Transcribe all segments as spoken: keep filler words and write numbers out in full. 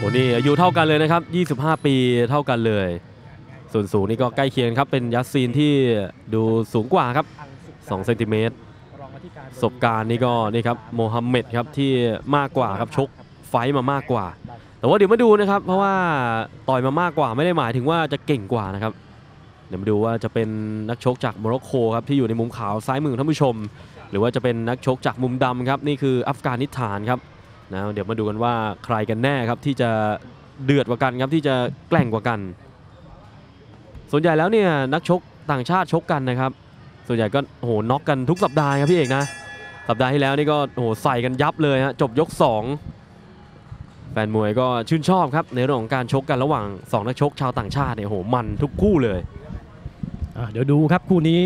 โอ้นี่อายุเท่ากันเลยนะครับยี่สิบห้าปีเท่ากันเลยส่วนสูงนี่ก็ใกล้เคียงครับเป็นยัสซีนที่ดูสูงกว่าครับสองเซนติเมตรประสบการณ์นี่ก็นี่ครับโมฮัมเหม็ดครับที่มากกว่าครับชกไฟมามากกว่าแต่ว่าเดี๋ยวมาดูนะครับเพราะว่าต่อยมามากกว่าไม่ได้หมายถึงว่าจะเก่งกว่านะครับเดี๋ยวมาดูว่าจะเป็นนักชกจากโมร็อกโกครับที่อยู่ในมุมขาวซ้ายมือท่านผู้ชมหรือว่าจะเป็นนักชกจากมุมดำครับนี่คืออัฟกานิสถานครับนะเดี๋ยวมาดูกันว่าใครกันแน่ครับที่จะเดือดกว่ากันครับที่จะแกร่งกว่ากันส่วนใหญ่แล้วเนี่ยนักชกต่างชาติชกกันนะครับส่วนใหญ่ก็โอ้โหน็อกกันทุกสัปดาห์ครับพี่เอกนะสัปดาห์ที่แล้วนี่ก็โอ้โหใส่กันยับเลยฮะจบยกสองแฟนมวยก็ชื่นชอบครับในเรื่องของการชกกันระหว่างสองนักชกชาวต่างชาติเนี่ยโอ้โหมันทุกคู่เลยเดี๋ยวดูครับคู่นี้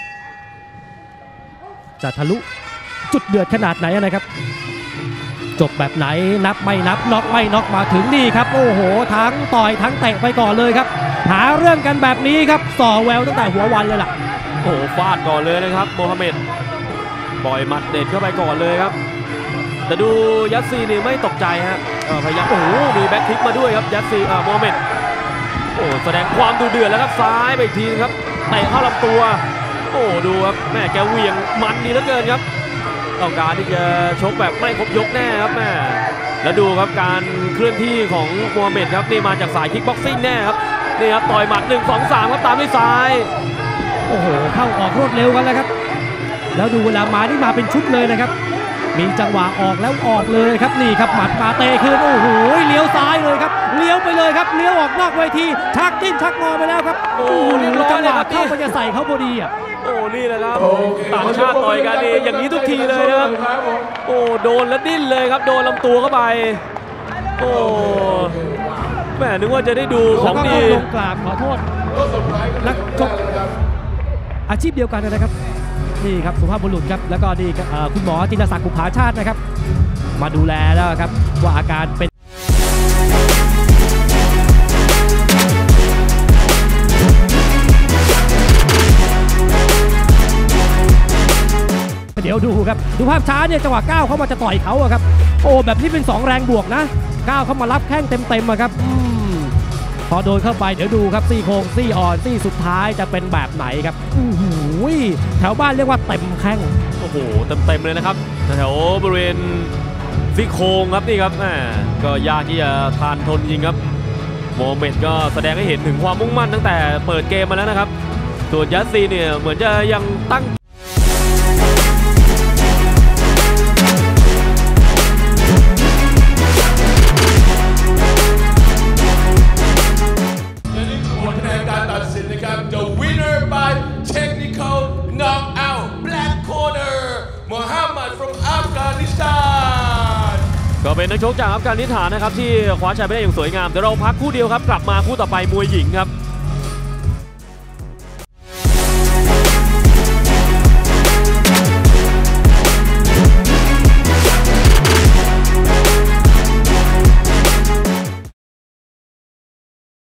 จะทะลุจุดเดือดขนาดไหนนะครับจบแบบไหนนับไม่นับน็อกไม่น็อกมาถึงนี่ครับโอ้โหทั้งต่อยทั้งเตะไปก่อนเลยครับหาเรื่องกันแบบนี้ครับส่อแววตั้งแต่หัววันเลยล่ะโอ้โหฟาดก่อนเลยนะครับโมฮัมเหม็ดปล่อยหมัดเด็ดเข้าไปก่อนเลยครับแต่ดูยัสซีนี่ไม่ตกใจฮะพยายามโอ้โหมีแบ็คทิกมาด้วยครับยัสซีอ่าโมฮัมเหม็ดโอ้แสดงความดุเดือดแล้วครับซ้ายไปอีกทีครับเตะเข้าลำตัวโอ้ดูครับแม่แกเหวี่ยงมันดีเหลือเกินครับต้องการที่จะชกแบบไม่ครบยกแน่ครับแม่แล้วดูครับการเคลื่อนที่ของโมฮัมเหม็ดครับนี่มาจากสายคิกบ็อกซิ่งแน่ครับนี่ครับต่อยหมัดหนึ่งสองสามครับตามด้วยซ้ายโอ้โหเข้าออกรวดเร็วกันแล้วครับแล้วดูเวลามานี่มาเป็นชุดเลยนะครับมีจังหวะออกแล้วออกเลยครับนี่ครับหมัดมาเตะคืนโอ้โหเลี้ยวซ้ายเลยครับเลี้ยวไปเลยครับเลี้ยวออกนอกเวทีชักจิ้นชักงอไปแล้วครับโอ้โหจังหวะเข้าไปจะใส่เขาพอดีอ่ะโอ้นี่แหละครับต่างชาติต่อยกันนี่อย่างนี้ทุกทีเลยนะครับโอ้โดนแล้วดิ้นเลยครับโดนลำตัวเข้าไปโอ้แม่นึกว่าจะได้ดูของดีลงกราบขอโทษนักชกอาชีพเดียวกันนะครับนี่ครับสุภาพบุรุษครับแล้วก็นี่คุณหมอจินตศักดิ์ กุภาชาตินะครับมาดูแลแล้วครับว่าอาการเป็นเดี๋ยวดูครับดูภาพช้าเนี่ยจังหวะก้าวเข้ามาจะต่อยเขาอะครับโอ้แบบนี้เป็นสองแรงบวกนะก้าวเข้ามารับแข้งเต็มๆอะครับพอโดนเข้าไปเดี๋ยวดูครับซี่โครงซี่อ่อนซี่สุดท้ายจะเป็นแบบไหนครับอู้หูแถวบ้านเรียกว่าเต็มแข้งโอ้โหเต็มๆเลยนะครับแถวบริเวณซี่โครงครับนี่ครับแหมก็ยากที่จะทานทนจริงครับโมฮัมเหม็ดก็แสดงให้เห็นถึงความมุ่งมั่นตั้งแต่เปิดเกมมาแล้วนะครับส่วนยัสซีเนี่ยเหมือนจะยังตั้ง The winner by technical knockout black corner Muhammad from Afghanistan ก็เป็นนักชกจากอัฟกานิสถานนะครับที่คว้าชัยไปได้อย่างสวยงามเดี๋ยวเราพักคู่เดียวครับกลับมาคู่ต่อไปมวยหญิงครับ